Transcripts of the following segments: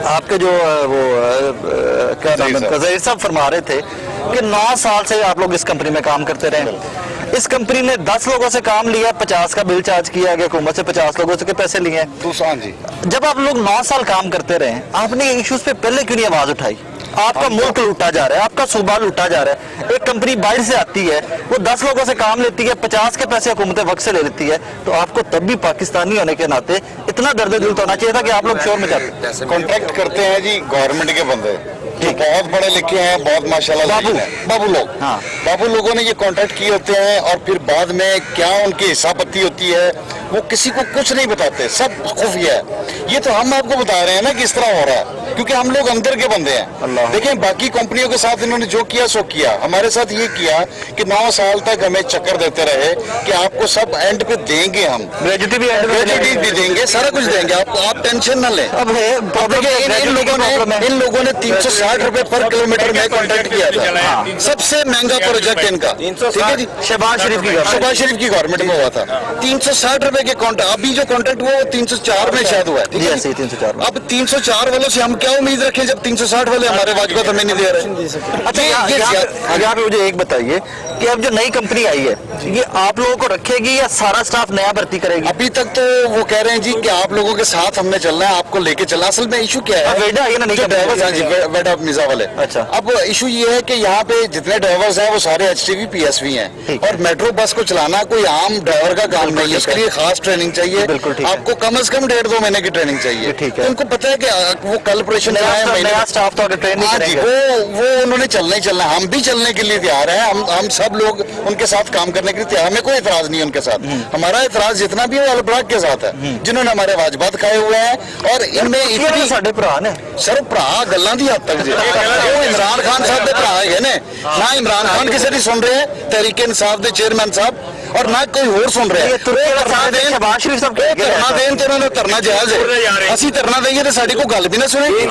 आपके जो वो क्या नाम है ज़हीर साहब फरमा रहे थे कि 9 साल से आप लोग इस कंपनी में काम करते रहे। इस कंपनी ने 10 लोगों से काम लिया, 50 का बिल चार्ज किया गया, हुकूमत से 50 लोगों से के पैसे लिए हैं। जब आप लोग 9 साल काम करते रहे, आपने इश्यूज पे पहले क्यों नहीं आवाज उठाई? आपका मुल्क लूटा जा रहा है, आपका सूबा लूटा जा रहा है। एक कंपनी बाहर से आती है, वो 10 लोगों से काम लेती है, 50 के पैसे हुकूमत वक्त से ले लेती है, तो आपको तब भी पाकिस्तानी होने के नाते इतना दर्द दिल तो होना चाहिए था कि आप लोग शोर में जाते। कॉन्ट्रैक्ट करते हैं जी गवर्नमेंट के बंदे, बहुत पढ़े लिखे हैं, बहुत माशाल्लाह बाबू लोग। हाँ, बाबू लोगों ने ये कॉन्ट्रैक्ट किए होते हैं और फिर बाद में क्या उनकी हिसाबपत्ती होती है वो किसी को कुछ नहीं बताते, सब खुफिया है। ये तो हम आपको बता रहे हैं ना कि इस तरह हो रहा है, क्योंकि हम लोग अंदर के बंदे हैं। देखें बाकी कंपनियों के साथ इन्होंने जो किया सो किया, हमारे साथ ये किया कि 9 साल तक हमें चक्कर देते रहे कि आपको सब एंड पे देंगे, हम ग्रेजुटी भी देंगे, सारा कुछ देंगे आपको, आप टेंशन न लें। अब इन लोगों ने 360 रुपए पर किलोमीटर में कॉन्ट्रैक्ट किया था, सबसे महंगा प्रोजेक्ट इनका, ठीक है जी, शहबाज शरीफ की गवर्नमेंट में हुआ था। 360 रुपए के कॉन्ट्रैक्ट, अभी जो कॉन्ट्रैक्ट हुआ वो 304 में शायद हुआ है, 304। अब 304 वालों से हम क्या उम्मीद रखें जब 360 वाले हमारे वाजिबात हमें नहीं दे रहे। अच्छा यहाँ पे मुझे एक बताइए कि अब जो नई कंपनी आई है ये आप लोगों को रखेगी या सारा स्टाफ नया भर्ती करेगी? अभी तक तो वो कह रहे हैं जी कि आप लोगों के साथ हमने चलना है, आपको लेके चलना। असल में इशू क्या है, वेडा मिर्जा वाले। अच्छा, अब इशू ये है कि यहाँ पे जितने ड्राइवर्स हैं वो सारे HTV PSV हैं, और मेट्रो बस को चलाना कोई आम ड्राइवर का काम नहीं है, इसके लिए खास ट्रेनिंग चाहिए। आपको कम से कम 1.5-2 महीने की ट्रेनिंग चाहिए। तो उनको पता है कि वो कैलिब्रेशन स्टाफ तो वो उन्होंने चलना ही चलना, हम भी चलने के लिए तैयार है, हम सब लोग उनके साथ काम करने के लिए तैयार, हमें कोई एतराज नहीं है उनके साथ। हमारा एतराज जितना भी है अलबराग के साथ है, जिन्होंने हमारे वाजिबात खाए हुए हैं, और इनमें इतनी साढ़े भरा ने सर भरा गल्लां दी हद तक इमरान खान साहब के भरा है ना इमरान खान किसी की सुन रहे हैं, तहरीक इंसाफ के चेयरमैन साहब, और ना कोई और सुन रहे हैं। धरना देन तो उन्होंने धरना जायज है, असि धरना देंगे तो साड़ी को गल भी ना सुनेगी।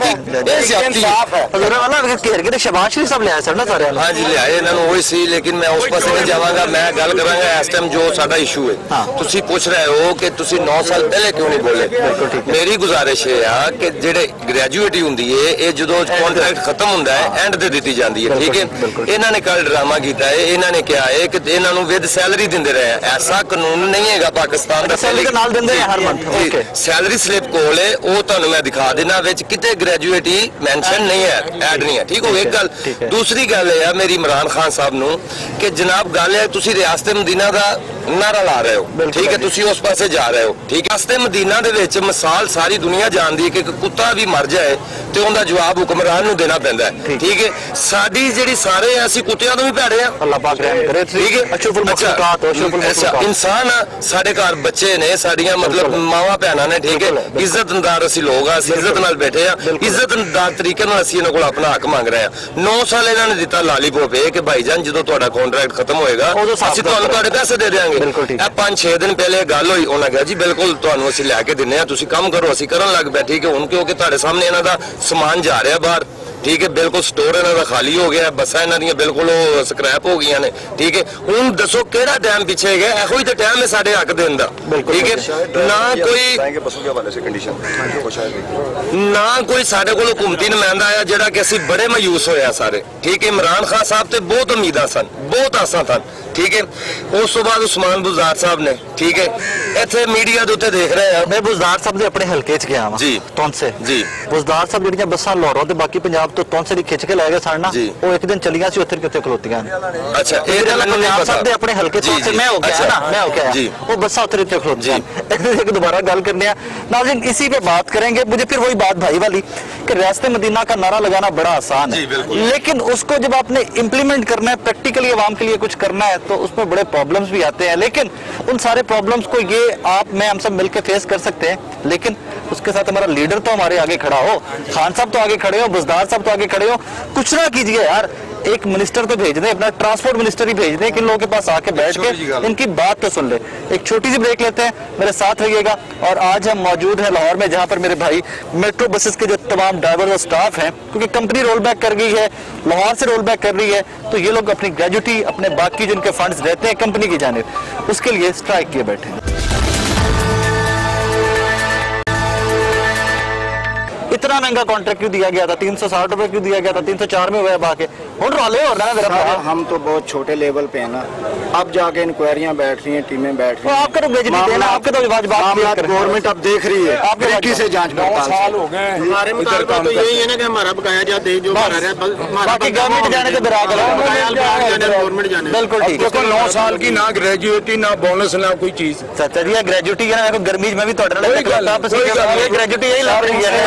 शहबाज शरीफ साहब लिया सर ना सारे? हाँ जी लिया इन्होंने वही सी, लेकिन मैं उस पास नहीं जावांगा, मैं गल करांगा इस टाइम जो साडा इशू है। तुसी पूछ रहे हो कि तुसी 9 साल पहले क्यों नहीं बोले? मेरी गुजारिश है कि जेडे ग्रेजुएटी हुंदी है ये जो कॉन्ट्रैक्ट खत्म हुंदा है एंड ते दित्ती जांदी है, ठीक है। इन्होंने कल ड्रामा किया है, इन्होंने कहा है कि इन्होंने विद सैलरी दिंदे रहे, ऐसा कानून नहीं है पाकिस्तान का। सैलरी स्लिप कोल है वो तुहानू मैं दिखा देना, विच किते ग्रेजुएटी मेंशन नहीं है, ऐड नहीं है, ठीक हो। एक गल, दूसरी गल है मेरी इमरान खान साहब नू कि जनाब गल है तुसी रियासत मदीना दा नारा ला रहे हो, ठीक है, तुसी उस पासे जा रहे हो, ठीक है। रियासत मदीना दे विच मिसाल सारी दुनिया जानदी है कि कुत्ता भी मर जाए तो उनका जवाब हुक्मरान नू देना पैंदा है, ठीक है। साडी जेहड़ी सारे असीं कुत्तियां तो भी भैड़े आ, अल्लाह पाक रहम करे, ठीक है। अच्छा इंसान साढ़े घर बच्चे ने, साड़ियां मतलब मावा भैन ने, ठीक है, इज्जतदार असी लोग आ, इज्जत नाल बैठे आ, इज्जतदार तरीके नाल असी इन्हां कोल अपना हक मंग रहे हैं। 9 साल इन्होंने दिता लालीपॉप कि भाईजान जो तुहाडा कॉन्ट्रैक्ट खत्म होएगा असीं तुहानू तुहाडे पैसे दे देंगे। 5-6 दिन पहले गल हुई, उन्होंने कहा जी बिल्कुल तुहानू असीं लैके दिन्ने आ, तुसीं काम करो, असीं करन लग पए, ठीक है। हुण क्योंकि तुहाडे सामने इन्हां दा समान जा रहा बाहर, ठीक है, बिल्कुल स्टोर इन्हां दा खाली हो गया, बसां इन्हां दियां बिल्कुल स्क्रैप हो गई ने, ठीक है। हुण दसो किहड़ा टाइम पिछे गया, इहो ही तो टाइम है साडे हक देण दा, ठीक है। ना कोई साडे कोल हुकूमती नुमाइंदा आया जिहड़ा कि असीं बड़े मायूस होए सारे, ठीक है। इमरान खान साहब ते बहुत उम्मीदां सन, बहुत आसां सन, ठीक है। उस तो बाद उस्मान बुज़दार साहब ने, ठीक है, इत्थे मीडिया दे उत्ते देख रहे हैं। मैं बुज़दार साहब दे अपने हलके च गया जी, तुनसे जी। बुज़दार साहब जिहड़ियां बसां लाहौरों ते बाकी पंजाब तो तुनसे दी खिच के लै गए सन ना, वो एक दिन चलियां सी उत्थे कित्थे खलोतियां। अच्छा ये गल मैनूं नहीं पता, दे अपने हलके च मैं हो गया ना, मैं हो गया जी, वो बसां उत्थे कित्थे खलोतियां। एक दोबारा गल करने आ नाज़रीन, इसी पे बात करेंगे। मुझे फिर वही बात भाई वाली कि रियासत मदीना का नारा लगाना बड़ा आसान है, लेकिन उसको जब आपने इम्प्लीमेंट करना है, प्रैक्टिकली आवाम के लिए कुछ करना है, तो उसमें बड़े प्रॉब्लम्स भी आते हैं। लेकिन उन सारे प्रॉब्लम्स को ये आप मैं हम सब मिलकर फेस कर सकते हैं, लेकिन उसके साथ हमारा लीडर तो हमारे आगे खड़ा हो, खान साहब तो आगे खड़े हो, बुज़दार साहब तो आगे खड़े हो, कुछ ना कीजिए यार। एक मिनिस्टर तो भेज दें, अपना ट्रांसपोर्ट मिनिस्टर ही भेज दें कि इन लोगों के पास आके बैठ के इनकी बात तो सुन ले। एक छोटी सी ब्रेक लेते हैं, मेरे साथ रहिएगा। और आज हम मौजूद हैं लाहौर में, जहां पर मेरे भाई मेट्रो बसेस के जो तमाम ड्राइवर और स्टाफ हैं, क्योंकि कंपनी रोल बैक कर गई है, लाहौर से रोल बैक कर रही है, तो ये लोग अपनी ग्रेजुटी, अपने बाकी जो उनके फंड्स रहते हैं कंपनी की जानिब, उसके लिए स्ट्राइक किए बैठे हैं। इतना महंगा कॉन्ट्रैक्ट क्यों दिया गया था? 360 रुपए क्यों दिया गया था? 304 में हुआ बाकी हुन रोले हो रहा है मेरा। हम तो बहुत छोटे लेवल पे है ना, अब जाके इंक्वायरियां बैठ रही हैं, टीमें बैठ रही हैं। आपका तो बिजली देना, आपके तो गवर्नमेंट अब देख रही है, आपके से जांच पड़ताल हो गए। हमारे मुताबिक तो यही है ना कि हमारा बकाया जा दे जो बाकी गवर्नमेंट जाने के बराबर गवर्नमेंट जाने। बिल्कुल ठीक है। 9 साल की ना ग्रेजुएटी ना बोनस ना कोई चीज। चाचा जी ग्रेजुएटी है ना, गर्मी में भी तो ग्रेजुएटी यही ला रही है।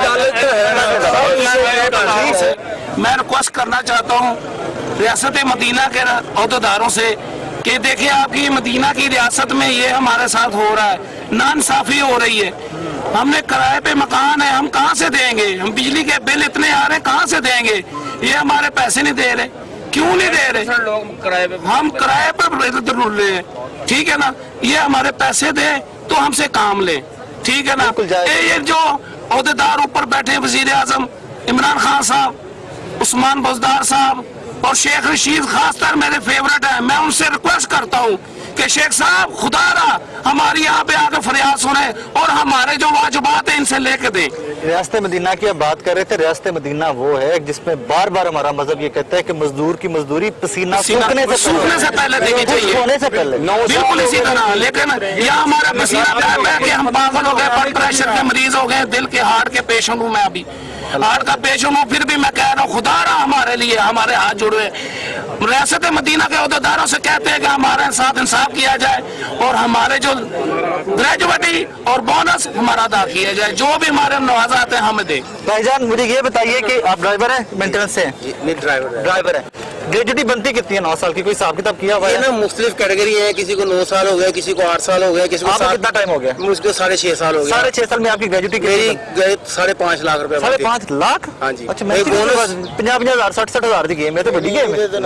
मैं रिक्वेस्ट करना चाहता हूँ रियासत मदीना के अहदेदारों से कि देखिए आपकी मदीना की रियासत में ये हमारे साथ हो रहा है, नाइंसाफी हो रही है। हमने किराए पे मकान है, हम कहाँ से देंगे? हम बिजली के बिल इतने आ रहे हैं, कहाँ से देंगे? ये हमारे पैसे नहीं दे रहे, क्यों नहीं दे रहे? हम किराए पे रुल रहे हैं, ठीक है ना? ये हमारे पैसे दे तो हमसे काम ले, ठीक है ना? ये जो अहदेदार ऊपर बैठे वजीर आजम इमरान खान साहब, उस्मान बुजदार साहब और शेख रशीद खासकर मेरे फेवरेट है। मैं उनसे रिक्वेस्ट करता हूँ कि शेख साहब खुदारा हमारी यहाँ पे आकर फरियाद सुने और हमारे जो वाजिबात है इनसे लेके दें। रियासत मदीना की अब बात कर रहे थे। रियासत मदीना वो है जिसमें बार बार हमारा मजहब ये कहता है कि मजदूर की मजदूरी पसीना सूखने से पहले देनी चाहिए, सोने से पहले। बिल्कुल इसी तरह, लेकिन यहाँ हमारा पसीना बह के हम पागल हो गए, ब्लड प्रेशर के मरीज हो गए, दिल के हार्ट के पेशेंट हूँ मैं, अभी हार्ट का पेशेंट हूँ, फिर भी मैं कह रहा हूँ खुदारा हमारे लिए हमारे हाथ जुड़े। रियासत मदीना के अहदेदारों से कहते हैं कि हमारे साथ इंसाफ किया जाए और हमारे जो ग्रेजुएटी और बोनस हमारा अदा किया जाए, जो भी हमारे नवाजात है हमें दे। भाईजान मुझे ये बताइए कि आप ड्राइवर हैं, मेंटेनेंस से हैं? ड्राइवर है। ग्रेजुएटी बनती कितनी है? 9 साल की कोई हिसाब किताब किया हुआ है? ना मुख्तलिफ कैटेगरी है, किसी को 9 साल हो गया, किसी को 8 साल हो गया, किसी को कितना टाइम हो गया? मुझको 6.5 साल हो गया। 6.5 साल में आपकी ग्रेजुएटी गए 5.5 लाख रुपए। 5.5 लाख? हाँ जी। अच्छा, 50,000 60,000 की गेम है, तो बड़ी गेम है।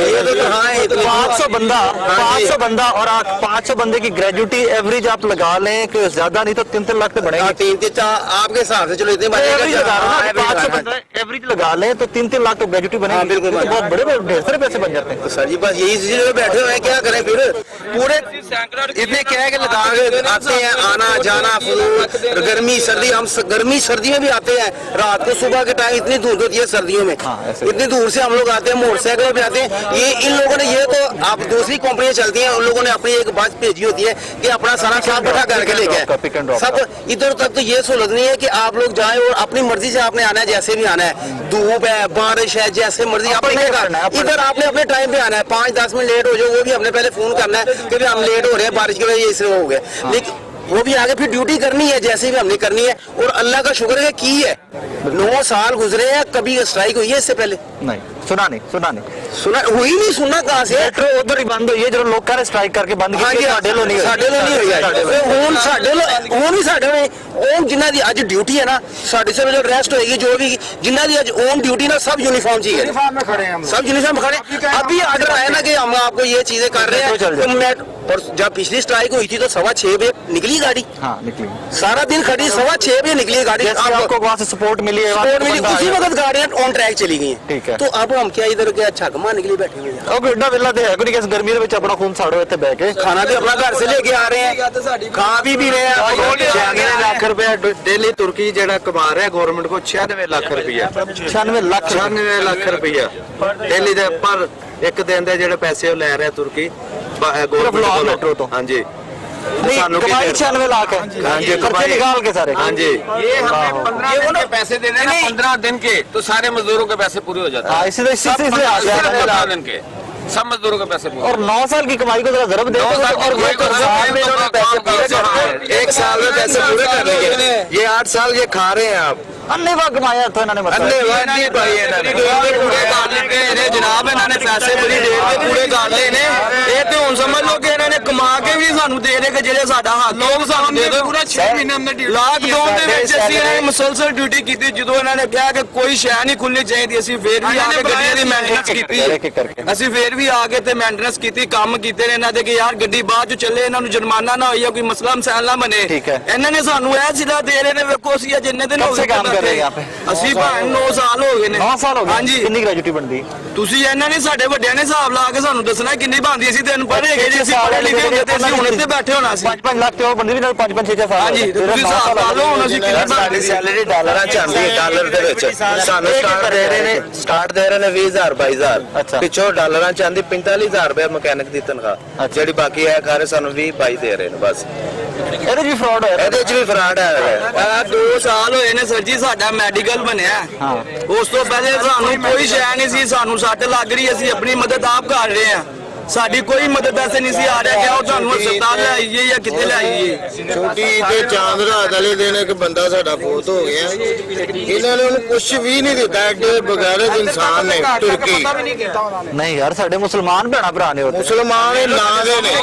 500 बंदा और 500 बंदे की ग्रेजुएटी एवरेज आप लगा लें कि ज्यादा नहीं तो 3-3 लाख तो बढ़ेगा। 3 आपके हिसाब से चलो इतने 500 बंदा एवरेज लगा लें तो 3-3 लाख तो ग्रेजुएटी बनेगी। बिल्कुल, बहुत बड़े ढेर सारे पैसे बन जाते हैं। तो सर जी बस यही चीजें बैठे हुए हैं, क्या करें फिर? पूरे इतने क्या के लगा आते हैं, आना जाना, गर्मी सर्दी, हम गर्मी सर्दी में भी आते हैं। रात को सुबह के टाइम इतनी धूप होती है सर्दियों में, इतनी दूर से हम लोग आते हैं, मोटरसाइकिल पे आते हैं। ये इन लोगों ने, ये तो आप दूसरी कंपनियां चलती हैं, उन लोगों ने अपनी एक बस भेजी होती है कि अपना सारा साथ बैठा करके लेके सब इधर तक। तो ये सहूलत नहीं है कि आप लोग जाए और अपनी मर्जी से आपने आना है, जैसे भी आना है, धूप है बारिश है जैसे मर्जी आप इधर आपने अपने टाइम पे आना है। 5-10 मिनट लेट हो जाओ वो भी हमने पहले फोन करना है कि हम लेट हो रहे हैं बारिश की वजह से इसलिए हो गए, लेकिन वो भी आगे फिर ड्यूटी करनी है जैसे भी हमने करनी है। और अल्लाह का शुक्र है की है 9 साल गुजरे हैं, कभी स्ट्राइक हुई है इससे पहले? नहीं सुना हुई नहीं, सुनना कहाँ से? मेट्रो उधर ही बंद हुई है जो लोग कर स्ट्राइक करके बंद की। जिन्ना दी अज ड्यूटी है ना, साढ़े से जो रेस्ट होगी, जो भी जिन्ना दी अज ओन ड्यूटी ना, सब यूनिफॉर्म चाहिए, सब यूनिफॉर्म खड़े। अभी ऑर्डर आया ना कि हम आपको ये चीजें कर रहे हैं। और जब पिछली स्ट्राइक हुई थी तो 6:15 बजे निकली गाड़ी। हाँ, निकली, सारा दिन खड़ी, 6:15 बजे निकली गाड़ी। आपको वहाँ से सपोर्ट मिली है, उसी वक्त गाड़ियां ऑन ट्रैक चली गई हैं। ठीक है, तो अब हम क्या इधर क्या छकमा निकली बैठे हुए हैं। गर्मी अपना खून साड़ो इतने बह के, खाना भी अपना घर से लेके आ रहे हैं, खा भी रहे हैं। 96 लाख रुपया डेली तुर्की जरा कमा रहा है गवर्नमेंट को। 96 लाख रुपया 96 लाख रुपया डेली दे पर एक दिन दे जेडे पैसे ले रहे तुर्की मेट्रो तो। हाँ जी, 96 लाख है। हाँ जी, खर्चे निकाल के सारे। हाँ जी, ये हमें 15 दिन के पैसे देने हैं, 15 दिन के तो सारे मजदूरों के पैसे पूरे हो जाते हैं। इसी दिन के सब मजदूरों के पैसे पूरे। और 9 साल की कमाई को जरा जरूर दे। और एक साल में पैसे पूरे कर लेंगे। ये 8 साल ये खा रहे हैं आप। अन्नेवाह कमाया तो इन्होंने जनाब इन्होंने पैसे बड़ी देर में पूरे कर ले ने। ये तो हुन समझ लो कि इन्होंने कमा के भी सानू दे रहे कि जेड़े साडा हक लोग सानू दे दो। पूरा 6 महीने हमने लॉकडाउन दे विच ਅਸੀਂ ਮੁਸਲਸਲ ਡਿਊਟੀ ਕੀਤੀ। ਜਦੋਂ ਇਹਨਾਂ ਨੇ ਕਿਹਾ ਕਿ ਕੋਈ ਸ਼ੈ ਨਹੀਂ ਖੁੱਲਣੀ ਚਾਹੀਦੀ, ਅਸੀਂ ਫੇਰ ਵੀ ਆ ਕੇ ਗੱਡੀਆਂ ਦੀ ਮੇਨਟੇਨੈਂਸ ਕੀਤੀ। ਅਸੀਂ ਫੇਰ ਵੀ ਆ ਕੇ ਤੇ ਮੇਨਟੇਨੈਂਸ ਕੀਤੀ, ਕੰਮ ਕੀਤੇ ਨੇ ਇਹਨਾਂ ਦੇ ਕਿ ਯਾਰ ਗੱਡੀ ਬਾਅਦ ਚ ਚੱਲੇ, ਇਹਨਾਂ ਨੂੰ ਜੁਰਮਾਨਾ ਨਾ ਹੋਈ ਜਾਂ ਕੋਈ ਮਸਲਾ ਮਸਾਇਲ ਨਾ ਬਣੇ। ਇਹਨਾਂ ਨੇ ਸਾਨੂੰ ਇਹ ਸਿਲਾ ਦੇ ਰਹੇ ਨੇ, ਵੇਖੋ ਅਸੀਂ ਜਿੰਨੇ ਦਿਨ ਹੋ ਗਏ काम कर रहे हैं यहाँ पे? ਅਸੀਂ ਭਾਵੇਂ 9 ਸਾਲ ਹੋ ਗਏ ਨੇ। 9 साल हो गए? ਹਾਂਜੀ। कितनी ग्रेजुएटी बनती? ਤੁਸੀਂ ਇਹਨਾਂ ਨੇ ਸਾਡੇ ਵੱਡਿਆਂ ਨੇ ਹਿਸਾਬ ਲਾ ਕੇ ਸਾਨੂੰ ਦੱਸਣਾ ਕਿੰਨੀ ਬਣਦੀ। ਅਸੀਂ ਤੈਨੂੰ ਪੜ੍ਹੇ ਹੈਗੇ ਜੀ, ਅਸੀਂ ਪੜ੍ਹੇ ਲਿਖੇ ਹੁੰਦੇ ਤੇ ਅਸੀਂ ਹੁਣ ਇੱਥੇ ਬੈਠੇ ਹੋਣਾ ਸੀ। 5-5 लाख तो बनती भी 5-5 6 साल। ਹਾਂਜੀ, ਤੁਸੀਂ ਹਿਸਾਬ ਲਾ ਲਓ ਹੁਣ ਅਸੀਂ ਕਿੰਨੀ ਸਾਡੀ ਸੈਲਰੀ ਡਾਲਰਾਂ ਚ ਆਉਂਦੀ ਹੈ, ਡਾਲਰ ਦੇ ਵਿੱਚ ਸਾਨੂੰ ਸਟਾਰਟ ਦੇ ਰਹੇ ਨੇ 20,000 22,000। ਅੱਛਾ। ਪਿੱਛੋਂ ਡਾਲਰਾਂ ਚ ਆਉਂਦੀ 45,000 ਰੁਪਏ ਮਕੈਨਿਕ ਦੀ ਤਨਖਾਹ, ਜਿਹੜੀ ਬਾਕੀ ਹੈ ਖਾਰੇ ਸਾਨੂੰ 20-22 ਦੇ ਰਹੇ ਨੇ ਬਸ। ਇਹਦੇ ਵੀ ਫਰਾਡ ਹੋਇਆ, ਇਹਦੇ ਚ ਵੀ ਫਰਾਡ ਹੈ। 2 ਸਾਲ ਹੋਏ ਨੇ ਸਰ ਜੀ ਸਾਡਾ ਮੈਡੀਕਲ ਬਣਿਆ। ਉਸ ਤੋਂ ਪਹਿਲੇ ਸਾਨੂੰ ਕੋਈ ਸ਼ੈ ਨਹੀਂ ਸੀ, ਸਾਨੂੰ ਸੱਟ ਲੱਗ ਰਹੀ, ਅਸੀਂ ਆਪਣੀ ਮਦਦ ਆਪ ਕਰ ਰਹੇ ਹਾਂ। ਸਾਡੀ ਕੋਈ ਮਦਦ ਐਸੇ ਨਹੀਂ ਸੀ ਆ ਰਿਹਾ ਕਿ ਉਹ ਤੁਹਾਨੂੰ ਹਸਪਤਾਲ ਲੈ ਆਈਏ ਜਾਂ ਕਿੱਥੇ ਲੈ ਆਈਏ। ਛੋਟੀ ਤੇ ਚਾਂਦ ਰਾਤ ਵਾਲੇ ਦਿਨ ਇੱਕ ਬੰਦਾ ਸਾਡਾ ਫੌਤ ਹੋ ਗਿਆ, ਇਹਨਾਂ ਨੇ ਉਹਨੂੰ ਕੁਝ ਵੀ ਨਹੀਂ ਦਿੱਤਾ। ਐਡੇ ਬਗੈਰਤ ਇਨਸਾਨ ਨੇ ਤੁਰਕੀ। नहीं यार साढ़े मुसलमान भैन भरा ने होते ਮੁਸਲਮਾਨ ਇਹ ਨਾਂ ਦੇ ਨੇ,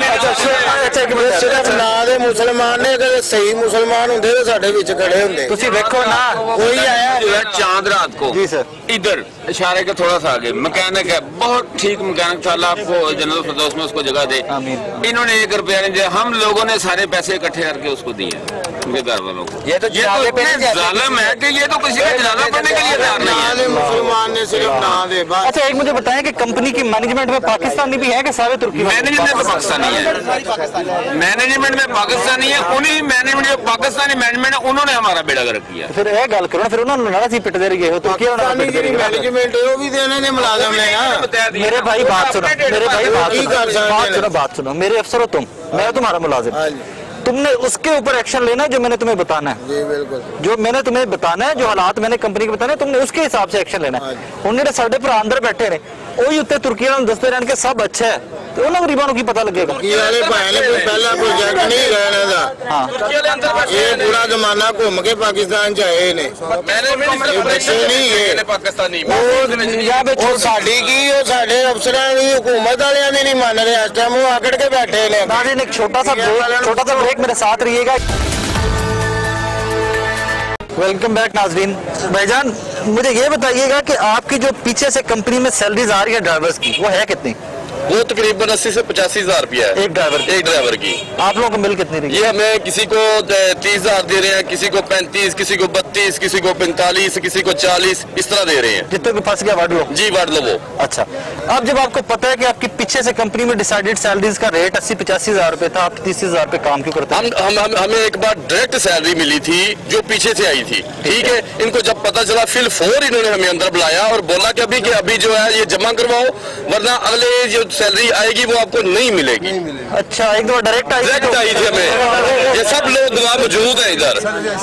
ਸਿਰਫ ਨਾਂ ਦੇ ਮੁਸਲਮਾਨ ਨੇ। ਅਗਰ ਸਹੀ ਮੁਸਲਮਾਨ ਹੁੰਦੇ ਤਾਂ ਸਾਡੇ ਵਿੱਚ ਖੜੇ ਹੁੰਦੇ। तुसी देखो ना, कोई आया चांद रात को जी सर इधर इशारे के थोड़ा सा आगे मैकेनिक है, बहुत ठीक मैकेनिक था, अल्लाह आपको जन्नत फिरदौस में उसको जगह दे। आमीन। इन्होंने 1 रुपया नहीं दिया, हम लोगों ने सारे पैसे इकट्ठे करके उसको दिए उनके घर वालों को। ये तो जलाले पे नहीं जाते। जालिम है कि ये तो किसी का जलाला बनने के लिए तैयार नहीं है। मुसलमान ने सिर्फ ਨਾਂ ਦੇ बस। अच्छा एक मुझे बताएं कि कंपनी की मैनेजमेंट में पाकिस्तानी भी है कि सारे तुर्की? मैनेजमेंट में पाकिस्तानी है, मैनेजमेंट में पाकिस्तानी है, उन्हीं मैनेजमेंट जो पाकिस्तानी मैनेजमेंट है उन्होंने हमारा बेड़ा गर्क किया। फिर यह गल करो ना, फिर उन्होंने ना सी पिटदे रहे हो तुर्की मैनेजमेंट है वो भी देने ने मुलाजम ने ना। मेरे भाई बात सुनो, मेरे भाई बात सुनो, मेरे अफसर हो तुम, मैं तुम्हारा मुलाजिम। तुमने उसके ऊपर एक्शन लेना है जो मैंने तुम्हें बताना है। जी बिल्कुल, जो मैंने तुम्हें बताना है, जो हालात मैंने कंपनी के बताने, तुमने उसके हिसाब से एक्शन लेना है। उन्होंने साढ़े भरा अंदर बैठे ने, वही उत्ते तुर्की दसते रहन के सब अच्छा है, तो उन्होंने गरीबों को की पता लगेगा? पहला प्रोजेक्ट नहीं गया। हाँ, ये पूरा जमाना घूम के पाकिस्तान च आए ने, बच्चे नहीं है पाकिस्तानी और साडी की ਉਹ ਸਾਡੇ ਅਫਸਰਾਂ ਦੀ हुकूमत वालियां ने नहीं मान रहे। इस टाइम वो आकड़ के बैठे ने। नाज़रीन एक छोटा सा ब्रेक मेरे साथ रहिएगा। वेलकम बैक नाजरीन। भाईजान मुझे ये बताइएगा कि आपकी जो पीछे से कंपनी में सैलरीज आ रही है ड्राइवर्स की, वो है कितनी? वो तकरीबन 80 से 85,000 रुपया है एक ड्राइवर की। आप लोगों को मिल कितनी रही? ये हमें किसी को 30,000 दे रहे हैं, किसी को 35, किसी को 32, किसी को 45, किसी को 40, इस तरह दे रहे हैं। जितने को फंस गया वार्ड लो। जी वार्ड लो वो। अच्छा, अब जब आपको पता है कि आपकी पीछे से कंपनी में डिसाइडेड सैलरीज का रेट 80-85,000 रुपए था, आप 30,000 पे काम क्यों करते हैं? हमें एक बार डायरेक्ट सैलरी मिली थी जो पीछे से आई थी, ठीक है। इनको जब पता चला फिल 4 इन्होंने हमें अंदर बुलाया और बोला कि अभी जो है ये जमा करवाओ, वरना अगले जो सैलरी आएगी वो आपको नहीं मिलेगी। अच्छा, एक दो डायरेक्ट आई थी हमें। ये सब लोग गवाह मौजूद है इधर।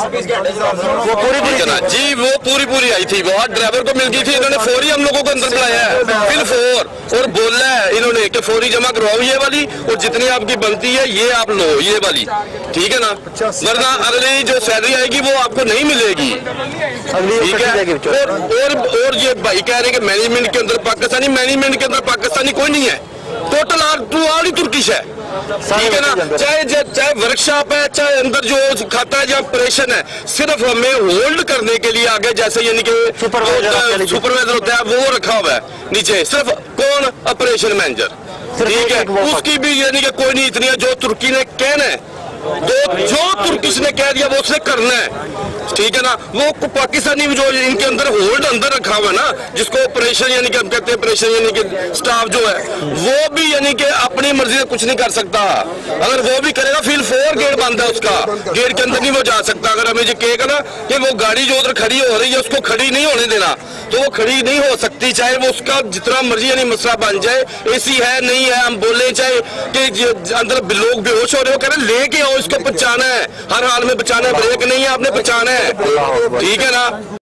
वो पूरी जी वो पूरी आई थी, बहुत ड्राइवर को मिल गई थी। इन्होंने 4 ही हम लोगों को अंदर बुलाया है, फिल 4 और बोला है इन्होंने कि 4 ही जमा करवाओ ये वाली, और जितनी आपकी बनती है ये आप लो ये वाली, ठीक है ना, वरना अगली जो सैलरी आएगी वो आपको नहीं मिलेगी, ठीक है। और ये भाई कह रहे हैं कि मैनेजमेंट के अंदर पाकिस्तानी, मैनेजमेंट के अंदर पाकिस्तानी कोई नहीं है, टोटल ऑल ही तुर्किश है, ठीक है ना। चाहे वर्कशॉप है, चाहे अंदर जो खाता है या ऑपरेशन है, सिर्फ हमें होल्ड करने के लिए आगे जैसे यानी कि सुपरवाइजर होता है वो रखा हुआ है नीचे, सिर्फ कौन ऑपरेशन मैनेजर, ठीक है। उसकी भी यानी कि कोई नहीं इतनी है। जो तुर्की ने कहना है, जो तुर्किश ने कह दिया वो उसने करना है, ठीक है ना। वो पाकिस्तानी जो इनके अंदर होल्ड अंदर रखा हुआ है ना, जिसको ऑपरेशन यानी कि हम कहते हैं ऑपरेशन यानी कि स्टाफ जो है वो भी यानी कि अपनी मर्जी से कुछ नहीं कर सकता। अगर वो भी करेगा फिल 4 गेट बंद है उसका, गेट के अंदर नहीं वो जा सकता। अगर हमें जो कहेगा ना कि वो गाड़ी जो उधर खड़ी हो रही है उसको खड़ी नहीं होने देना, तो वो खड़ी नहीं हो सकती, चाहे वो उसका जितना मर्जी यानी मसला बन जाए। एसी है नहीं है हम बोले, चाहे कि अंदर लोग बेहोश हो रहे हो, कह रहे लेके आओ इसको बचाना है, हर हाल में बचाना है, ब्रेक नहीं है आपने बचाना है, ठीक है ना।